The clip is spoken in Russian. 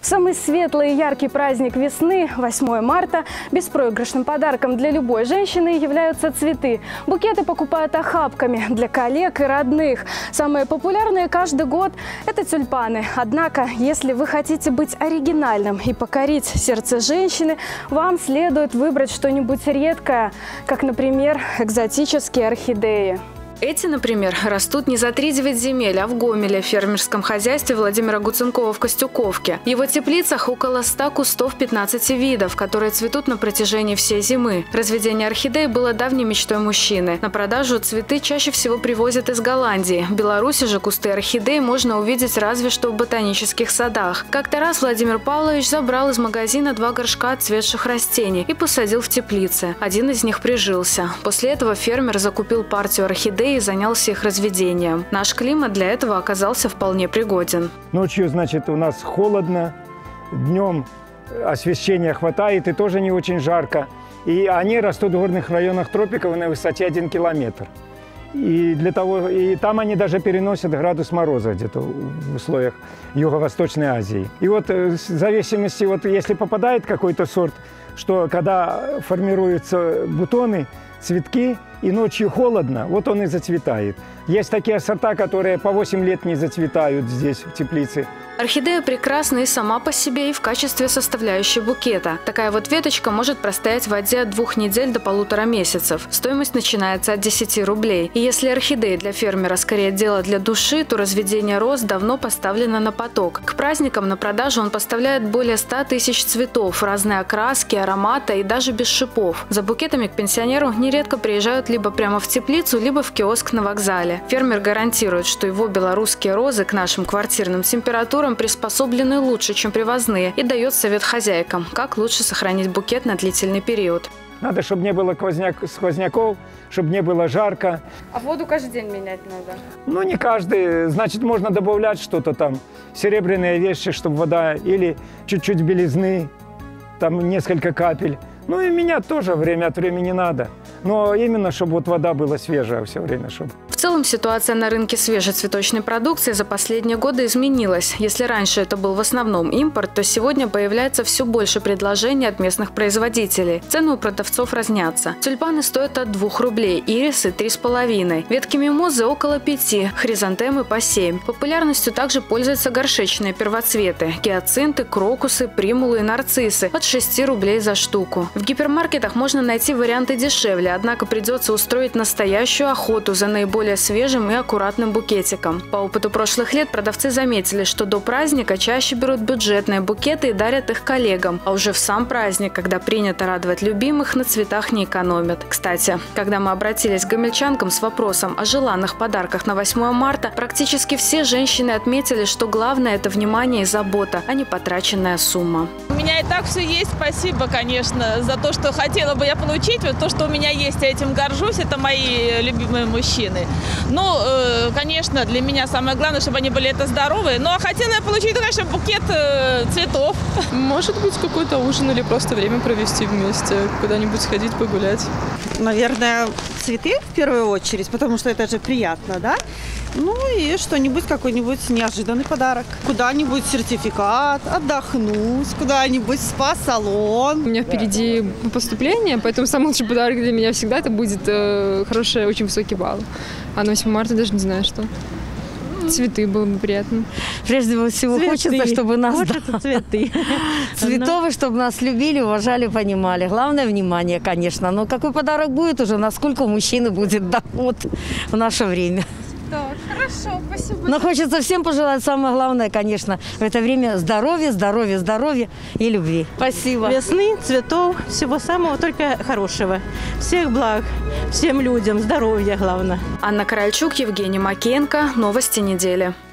Самый светлый и яркий праздник весны – 8 марта. Беспроигрышным подарком для любой женщины являются цветы. Букеты покупают охапками для коллег и родных. Самые популярные каждый год – это тюльпаны. Однако, если вы хотите быть оригинальным и покорить сердце женщины, вам следует выбрать что-нибудь редкое, как, например, экзотические орхидеи. Эти, например, растут не за 3-9 земель, а в Гомеле, в фермерском хозяйстве Владимира Гуценкова в Костюковке. В его теплицах около 100 кустов 15 видов, которые цветут на протяжении всей зимы. Разведение орхидей было давней мечтой мужчины. На продажу цветы чаще всего привозят из Голландии. В Беларуси же кусты орхидей можно увидеть разве что в ботанических садах. Как-то раз Владимир Павлович забрал из магазина 2 горшка отцветших растений и посадил в теплице. Один из них прижился. После этого фермер закупил партию орхидей и занялся их разведением. Наш климат для этого оказался вполне пригоден. Ночью, значит, у нас холодно, днем освещения хватает и тоже не очень жарко. И они растут в горных районах тропиков на высоте 1 километр. И там они даже переносят градус мороза где-то в условиях Юго-Восточной Азии. И вот в зависимости, вот если попадает какой-то сорт, что когда формируются бутоны, цветки, и ночью холодно, вот он и зацветает. Есть такие сорта, которые по 8 лет не зацветают здесь, в теплице. Орхидея прекрасна и сама по себе, и в качестве составляющей букета. Такая вот веточка может простоять в воде от 2 недель до 1,5 месяцев. Стоимость начинается от 10 рублей. И если орхидеи для фермера скорее дело для души, то разведение роз давно поставлено на поток. К праздникам на продажу он поставляет более 100 тысяч цветов, разные окраски, аромата и даже без шипов. За букетами к пенсионеру нередко приезжают либо прямо в теплицу, либо в киоск на вокзале. Фермер гарантирует, что его белорусские розы к нашим квартирным температурам приспособлены лучше, чем привозные, и дает совет хозяйкам, как лучше сохранить букет на длительный период. Надо, чтобы не было сквозняков, чтобы не было жарко. А воду каждый день менять надо? Ну, не каждый. Значит, можно добавлять что-то там, серебряные вещи, чтобы вода, или чуть-чуть белизны, там несколько капель. Ну, и менять тоже время от времени надо. Но именно, чтобы вот вода была свежая все время. Чтобы... В целом ситуация на рынке свежей цветочной продукции за последние годы изменилась. Если раньше это был в основном импорт, то сегодня появляется все больше предложений от местных производителей. Цены у продавцов разнятся. Тюльпаны стоят от 2 рублей, ирисы – 3,5. Ветки мимозы – около 5, хризантемы – по 7. Популярностью также пользуются горшечные первоцветы – гиацинты, крокусы, примулы и нарциссы – от 6 рублей за штуку. В гипермаркетах можно найти варианты дешевле, однако придется устроить настоящую охоту за наиболее свежим и аккуратным букетиком. По опыту прошлых лет продавцы заметили, что до праздника чаще берут бюджетные букеты и дарят их коллегам, а уже в сам праздник, когда принято радовать любимых, на цветах не экономят. Кстати, когда мы обратились к гомельчанкам с вопросом о желанных подарках на 8 марта, практически все женщины отметили, что главное – это внимание и забота, а не потраченная сумма. У меня и так все есть. Спасибо, конечно, за то, что хотела бы я получить. Вот то, что у меня есть, я этим горжусь. Это мои любимые мужчины. Ну, конечно, для меня самое главное, чтобы они были здоровые. Ну, а хотела я получить, конечно, букет цветов. Может быть, какой-то ужин или просто время провести вместе, куда-нибудь сходить погулять. Наверное, цветы в первую очередь, потому что это же приятно, да? Ну и что-нибудь, какой-нибудь неожиданный подарок. Куда-нибудь сертификат, отдохнуть, куда-нибудь спа-салон. У меня впереди поступление, поэтому самый лучший подарок для меня всегда это будет хороший, очень высокий балл. А на 8 марта даже не знаю, что. Цветы было бы приятно. Прежде всего цветы. Хочется, чтобы нас... цветы. Цветовые, чтобы нас любили, уважали, понимали. Главное внимание, конечно. Но какой подарок будет уже, насколько у мужчины будет доход в наше время. Да, хорошо, спасибо. Но хочется всем пожелать самое главное, конечно, в это время здоровья, здоровья, здоровья и любви. Спасибо. Весны, цветов, всего самого только хорошего. Всех благ, всем людям, здоровья главное. Анна Корольчук, Евгений Макеенко. Новости недели.